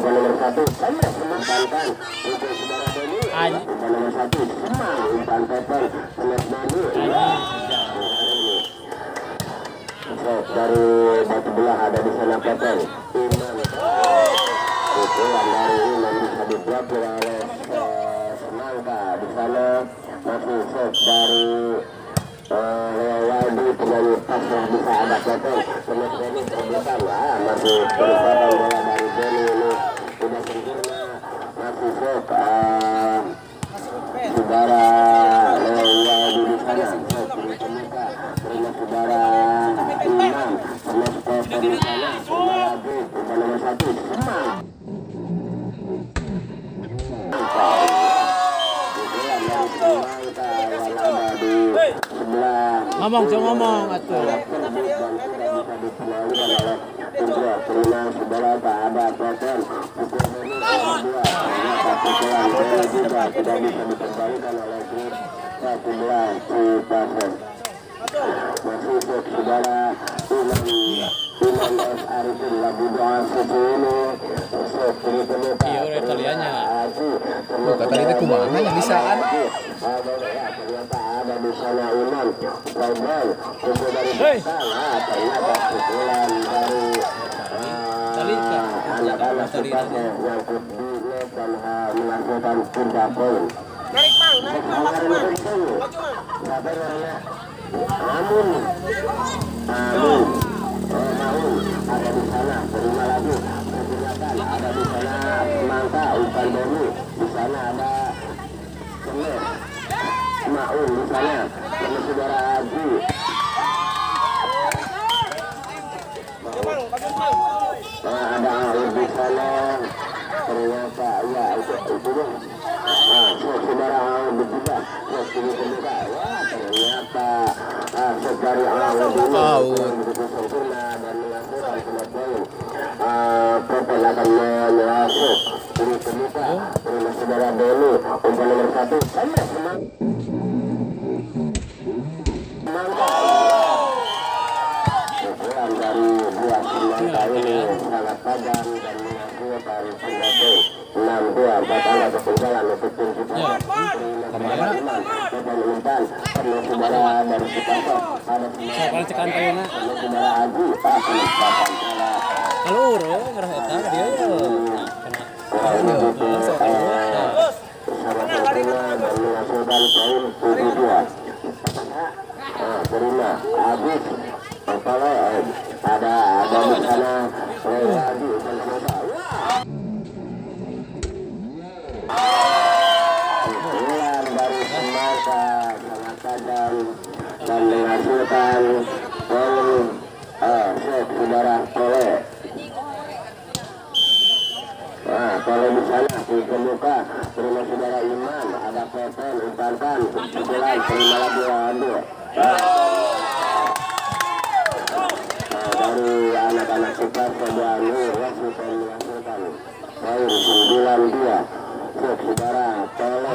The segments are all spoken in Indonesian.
umpan nomor 1 saya umpankan untuk saudara Doni. Umpan nomor 1 Semang, umpan Pepper Senes Doni. Dari batu belah ada di sana Pepper Iman. Pukulan dari Iman bisa dibuat oleh Semangka di sana. Masih set dari Wadi penyanyi pas yang bisa ada Pepper Senes Doni terbelakang. Masih perubahan bola dari Doni ini sudah sempurna. Masih set saudara Wadi di sana set di pemuka terima saudara Imam Senes Pepper di sana saudara lagi umpan nomor 1 Semang. Ngomong, jangan ngomong atuh. Masih saudara Imam S. Arifin lagu doa sepuluh Iya, udah taliannya. Kata itu kumaha yang bisaan. Ternyata ada di sana Imam Fauzan kumpul dari belakang. Ternyata pukulan dari anak-anak sepasnya yang kedua dan melakukan punca poin. Narik Mang, Amun ada di sana terima lagi kegiatan ada di sana Semangka umpan Doni di sana ada Senes Maun di sana sama saudara Haji ada Air di sana ternyata ya itu dong saudara Air juga ini terbuka ternyata saudari Air begitu sempurna dan melakukan semua poin. Pepel akan menyerasuk ini terbuka terima saudara Doni umpan nomor 1 saya Semangka. Pukulan dari buah Semangka ini sangat tajam dan menghasilkan pendapat 6-2 batalnya ketinggalan untuk tim kita. Terima Iman Pepel umpan karena saudara dari Cipasok ada saudara Haji penempatan bola. Kalau urang ngarah eta dia ya. Bersama sempurna dan menghasilkan poin 72. Terima Agus kalau ada di sana lagi pukulan dari Semangka sangat tajam dan menghasilkan poin set saudara Tole. Tole di sana kemuka terima saudara Iman ada Pepel umpankan pukulan terima lagi ambil. Dari anak-anak kita sedang wasit menghasilkan poin 9-2 set saudara Tole.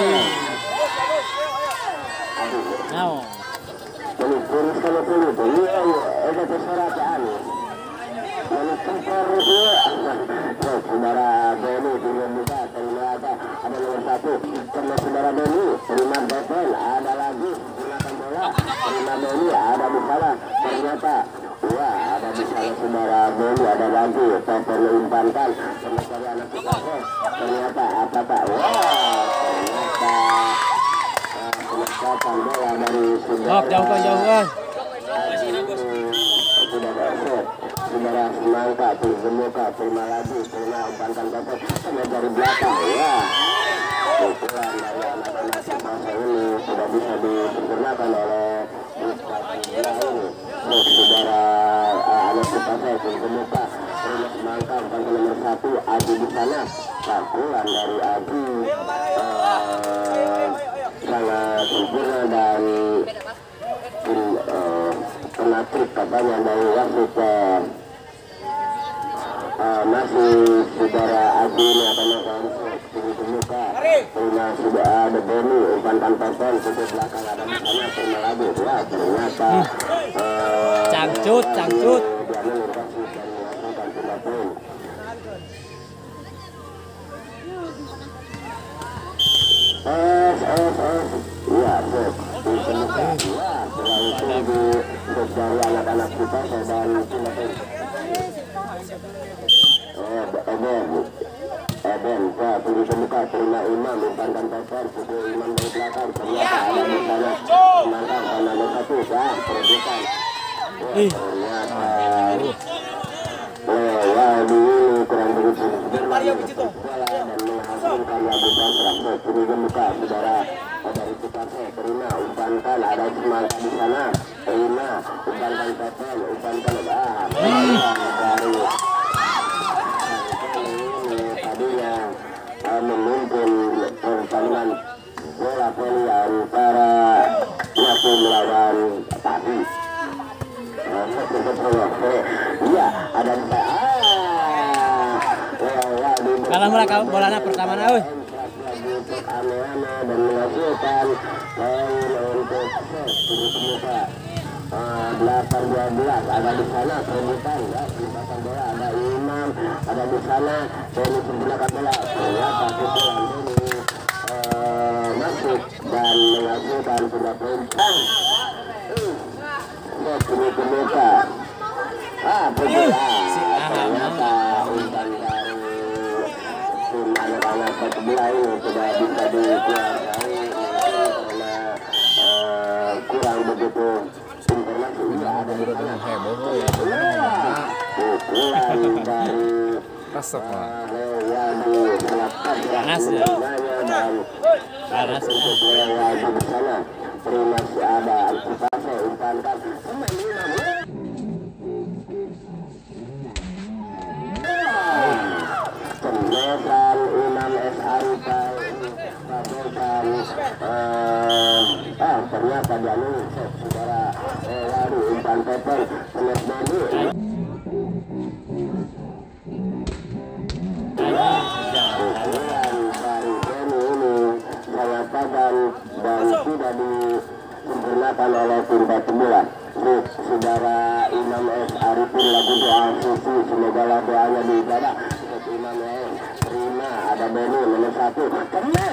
Kurus kalau kulit, iya, ada keserapaan. Menukar itu, saudara Doni dengan muka ternyata ada nomor 1, karena saudara Doni terima Pepel, ada lagi gunakan bola, terima Doni ada di sana, ternyata wah ada di sana saudara Doni ada lagi Pepel umpankan, sama dari anak kita, ternyata apa tak, wah ternyata penempatan bola dari saudara jauh. sudah berset saudara Semangka tergemuka terima lagi terima umpankan Pepel sama dari belakang ya pukulan dari anak-anak semasa ini sudah bisa disempurnakan oleh saudara anak sepasang tergemuka terima Semangka umpankan nomor 1 Adi di sana pukulan dari Adi sangat sempurna dan penatrik katanya dari wasit masih saudara Adi ini akan melakukan tinggi muka terima sudah ada Doni umpankan Pepel ke belakang ada di sana terima lagi ya ternyata cangcut dia menurut dan melakukan 3 poin Iya, ditemukan. Ya, selalu tunggu dari anak-anak kita dan Eben, tunggu semuka terima imam, umpankan pasar, pukul imam dari belakang, ternyata ada di sana, semangkang, karena ada satu, perebutan. Ternyata lewat ini kurang begitu dan menghasilkan labutan terakhir kini gemuka saudara dari Cikarse terima umpankan ada semangka di sana terima umpankan Pepen umpankan dari tadinya memimpin pertandingan bola voli antara Yakin melawan Pati. Iya, ada Kalau mereka bolanya pertama na euy. Aneh-aneh dan menghasilkan poin untuk pemuka 8-12 ada di sana perebutan ya perebutan bola ada Imam ada di sana Deni sempurnakan bola ternyata pukulan Deni masuk dan menghasilkan sudah poin ini pemuka ternyata umpan dari tim anak-anak sebelah ini sudah bisa dikuasai karena kurang begitu informasi ada di sana pukulan dari Resep lah. Lewadi Panas ya. dan Panas. untuk Lewadi di sana terima si ada Alkifase umpankan pemain Cemesan Imam S. Arifai kabulkan ternyata Janu saudara lalu umpan Pepen Penes Mandi pukulan dari Deni ini sangat padan dan tidak disempurnakan oleh tim Batu Bola. Saudara Imam S. Arifin lagu doa suci semoga doanya diibadah. Imam S. terima ada Beni nomor 1 kena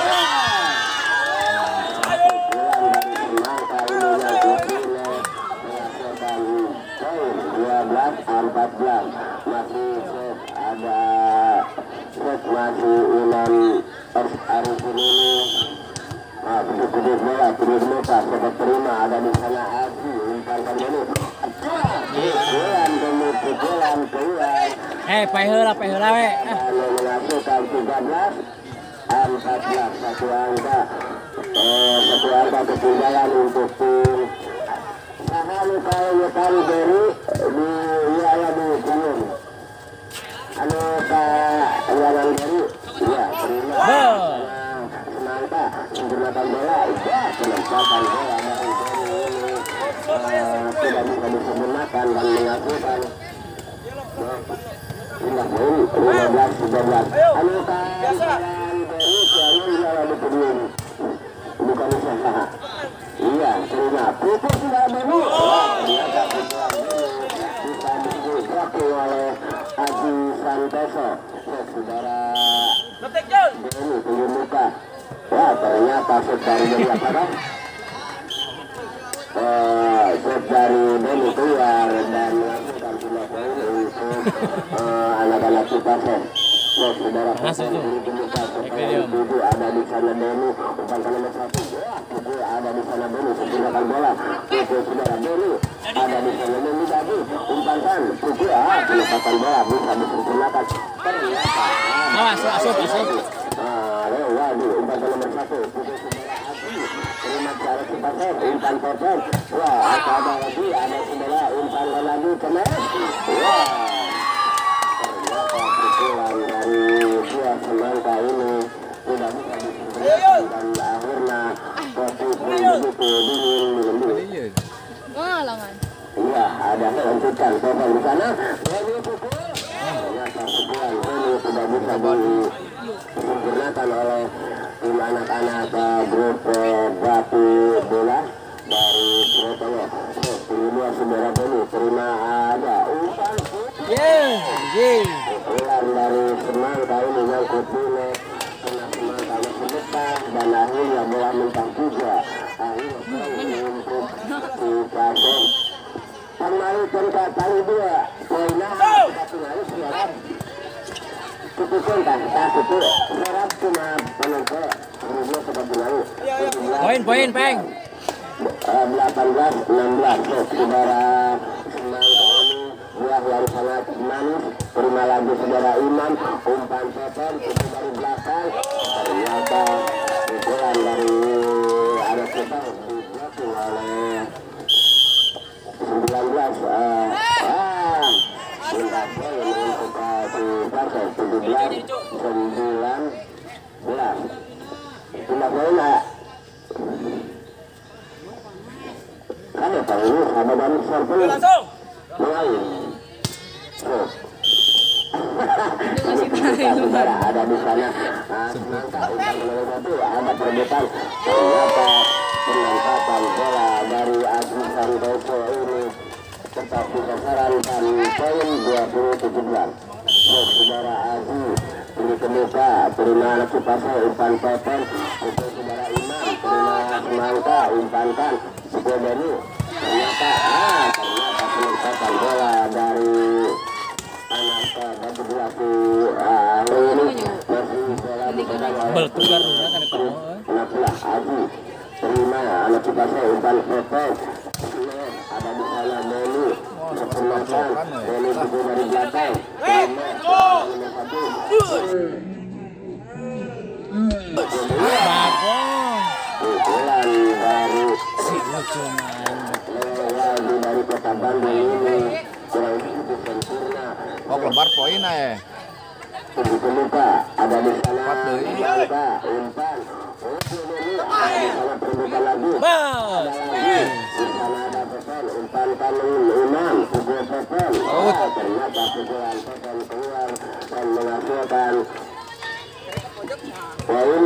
pukulan dari semangka ini yang kecilnya menghasilkan poin 12-14 masih set ada set masih Imam S. Arifin ini kedua bola terus muka sobat terima ada di sana Aji umpankan Beni pukulan demi pukulan keluar Pai heula we. menghasilkan 13-14 satu angka ketinggalan untuk tim Sahanu kalau kali dari di wilayah di Gunung anu ka wilayah dari ya terima semangka sempurnakan bola ya penempatan bola dari tidak bisa disempurnakan dan menghasilkan pindah poin 15-13 anu kan dari wilayah di Gunung bukan usaha iya terima pukul sudah baru ternyata pukulan bisa diblokir oleh Aji Santoso saudara Deni tunggu muka wah ternyata dari apa kan dari Deni keluar dan melakukan pindah poin untuk anak-anak kita saudara ada di sana Deni umpankan nomor 1 pukul ada di sana Deni sempurnakan bola pukul saudara Deni ada di sana Deni lagi umpankan pukul pelepaskan bola bisa disempurnakan ternyata Asup. Lewadi umpankan nomor 1 pukul saudara Aji terima cara Cipasen umpan Pepen wah ada lagi ada saudara umpankan lagi kemes wah ternyata pukulan dari dua semangka ini tidak bisa disempurnakan dan akhirnya posisi begitu dingin. Iya, ada lanjutkan Pepen di sana. Deni pukul. Ternyata pukulan ini tidak bisa disempurnakan oleh tim anak-anak grup Batu Bola dari Surabaya. Kedua saudara Deni terima ada umpan pukulan dari semangka ini nyangkut pilek kena semangka sebentar dan akhirnya bola mentang juga akhirnya untuk si Kasen pengalikan ke kali 2 poinnya kita tinggalin serap keputusan tak itu serap cuma penonton berubah seperti lalu Poin, Peng. 18-16 saudara semangka ini buah yang sangat manis terima lagi saudara Imam umpan setan itu dari belakang ternyata pukulan dari ada kita diblokir oleh 19 Bunda poin untuk si Partai 17-19 Bunda poin ada tahu ini sama dari serpil langsung mulai ada di sana ada perebutan ternyata penangkapan bola dari Agus Santoso ini tetapi sasaran dan poin 20-17 saudara Aziz ini kemuka terima anak Cipase umpan Pepen untuk saudara Imam terima semangka umpankan Sigedeni ternyata penangkapan bola dari anak batu belakang ini masih bola dipegang oleh Bertukar rumah kan itu. Nafilah Aziz terima anak Cipase umpan Pepen ada di sana Meli kesempatan Meli juga dari belakang terima pukulan dari Si lucu main. lagi dari Kota Bandung ini kurang begitu sempurna lebar poin aja. luka ada di sana Empat deui. Angka umpan Meli ada di sana perbuatan lagi Bal. di sana ada Pepen umpan kanun Imam pukul Pepen ternyata pukulan Pepen keluar dan menghasilkan poin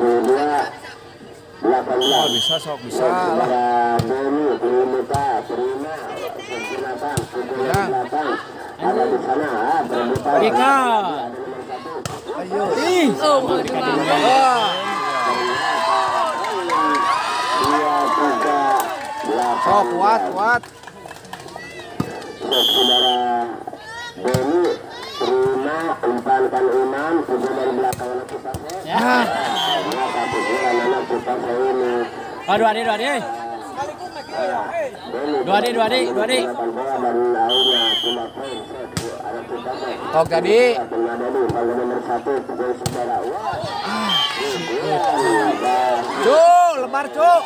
22-18 Bisa sok bisa. saudara Beni Primuka terima sempurnakan pukulan belakang ada di sana perebutan Dika. Ayo. Ih. Oh, cuma. Sok kuat. Saudara Beni terima umpankan Imam pukul dari belakang anak kita Ya. ternyata pukulan anak kita ini Oh, dua D. Dua D. Tok jadi. Cuk, lebar cuk.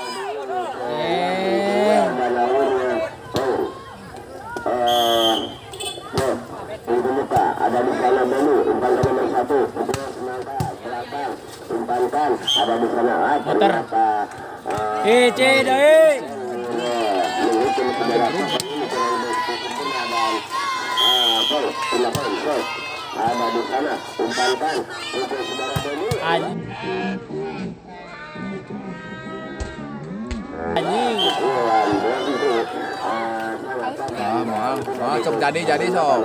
Ada di sana Benu, umpan nomor 1, semangka, belakang, umpankan, ada di sana, ternyata C deh. menghitung saudara ini kurang begitu sempurna dan ada di sana, umpankan, untuk saudara Benu. Anjing. Mau cok jadi sok.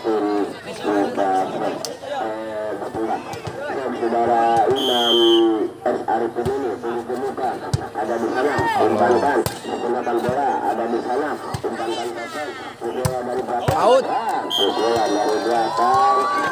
Saudara Imam S. Arifin ini Pemuka ada di sana umpankan menggunakan bola ada di sana umpankan Pepen bola dari belakang Out. bola dari belakang